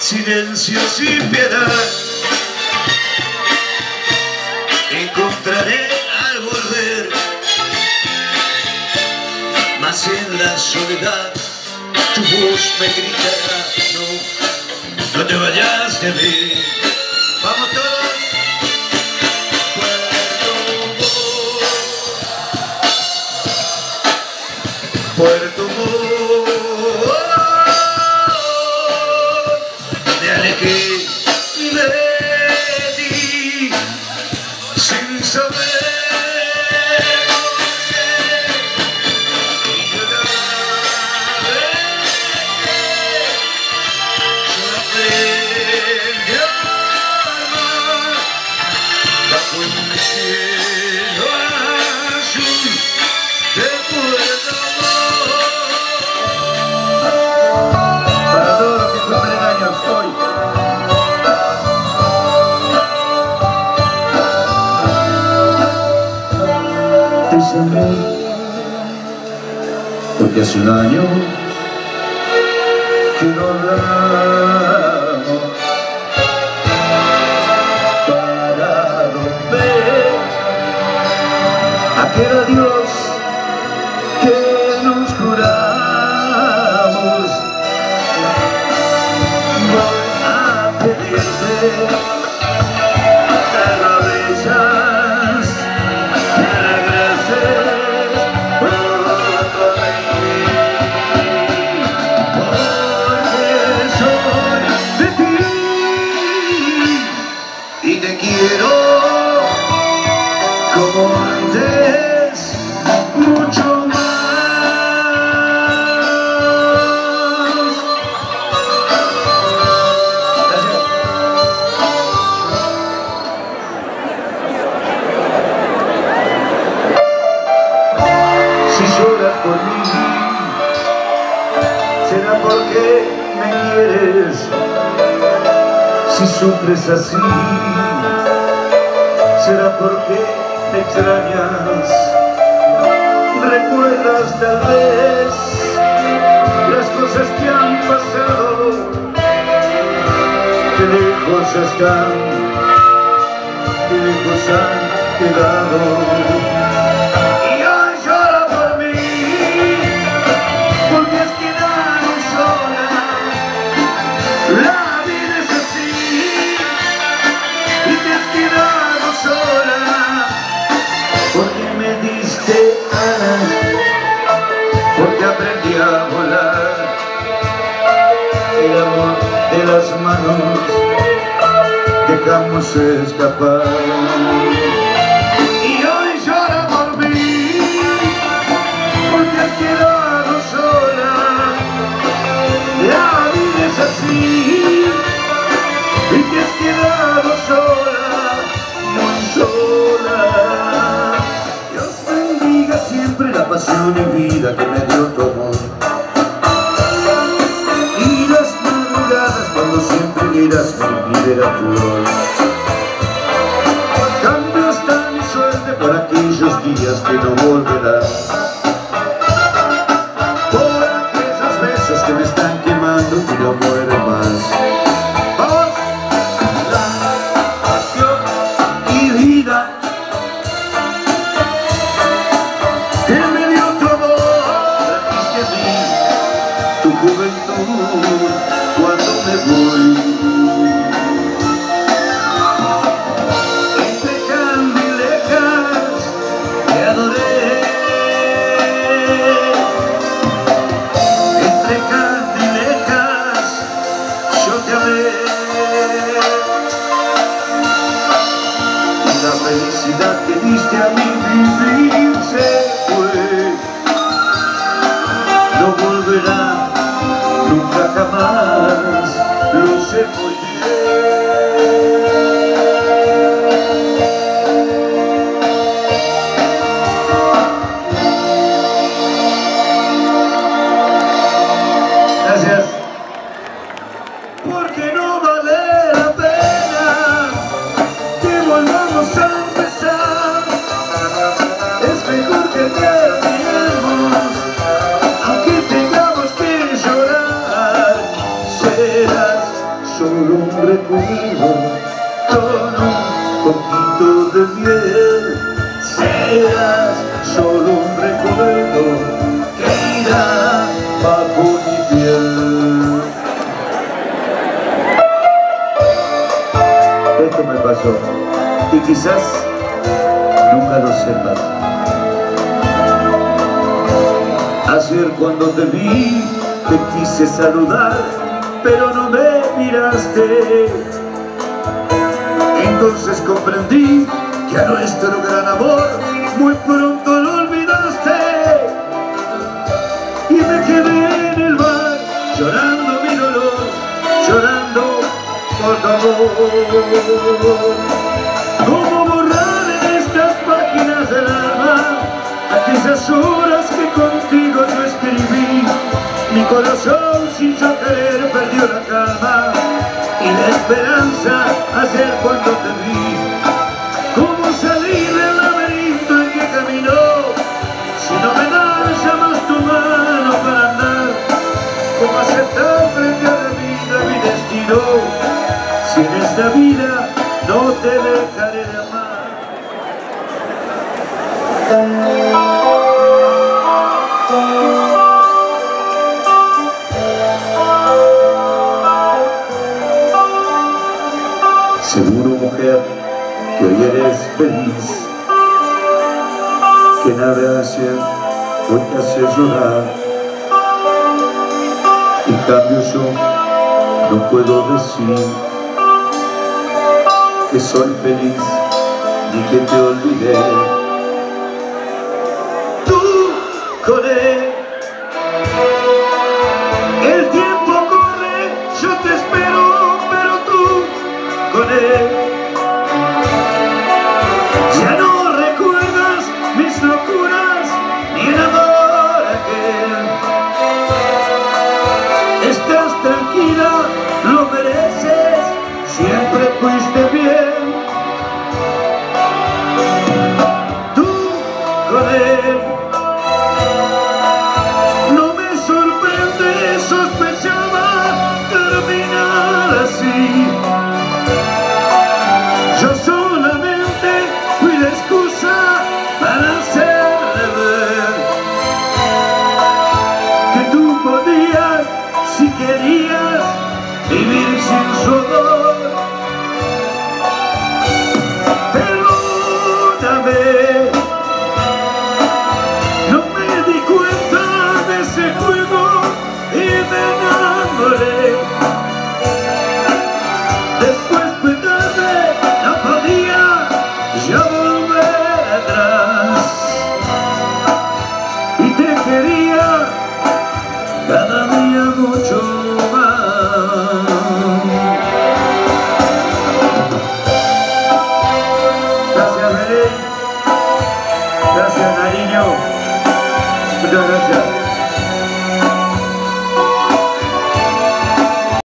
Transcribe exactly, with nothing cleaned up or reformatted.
silencio sin piedad. Encontraré al volver, mas en la soledad tu voz me gritará: no, no te vayas de mí. Vamos todos. Puerto Montt, me alejé de ti sin saber por qué, y yo la dejé, yo la aprendí a amar bajo un cielo azul de Puerto Montt. Te llamé porque hace un año que no hablamos, para romper aquel adiós que nos juramos. Voy a pedirte y te quiero como antes, mucho más. Gracias. Si lloras por mí, será porque me quieres. Si sufres así, será porque me extrañas. Recuerdas tal vez las cosas que han pasado, que lejos están, que lejos han quedado. Porque aprendí a volar, el amor de las manos dejamos escapar. Y hoy llora por mí, porque has quedado sola. La vida es así, y te has quedado sola, muy sola. Dios bendiga siempre la pasión y vida que me dio tu amor, y las madrugadas cuando siempre eras mi primera flor. Cambio hasta mi suerte por aquellos días que no volverán, por aquellos besos que me están quemando y no mueren más. Vamos, la pasión y vida que me dio tu amor, trajiste a mí tu juventud cuando me voy. Entre candilejas te adoré, entre candilejas yo te amé. Y la felicidad que diste a mí vivir se fue, no volverá nunca jamás, lo sé muy bien. recuerdo con un poquito de miel. Serás solo un recuerdo que irá bajo mi piel. Esto me pasó y quizás nunca lo sepas. Ayer cuando te vi te quise saludar, pero no me miraste. Entonces comprendí que a nuestro gran amor muy pronto lo olvidaste. Y me quedé en el bar llorando mi dolor, llorando por tu amor. ¿Cómo borrar en estas páginas del alma aquellas horas que contigo yo escribí? Mi corazón sin yo querer perdió la calma y la esperanza ayer cuando te vi. ¿Cómo salir del laberinto en que caminó si no me das ya más tu mano para andar? ¿Cómo aceptar frente a la vida mi destino si en esta vida no te dejaré de amar? Seguro, mujer, que hoy eres feliz, que nada hace hoy te hace llorar. En cambio yo no puedo decir que soy feliz ni que te olvidé. Tú con él, el tiempo corre, yo te espero, pero tú con él ya no recuerdas mis locuras ni el amor aquel. Estás tranquila, lo mereces, siempre fuiste bien. Tú con él, no me sorprende, sospechaba terminar así. Yo solamente fui la excusa para hacerle ver que tú podías, si querías, vivir sin su amor. Perdóname, no me di cuenta de ese juego y me enamoré. Después fue tarde, no podía yo volver atrás y te quería cada día mucho más. Gracias, Belén. Gracias, Nariño. Muchas gracias.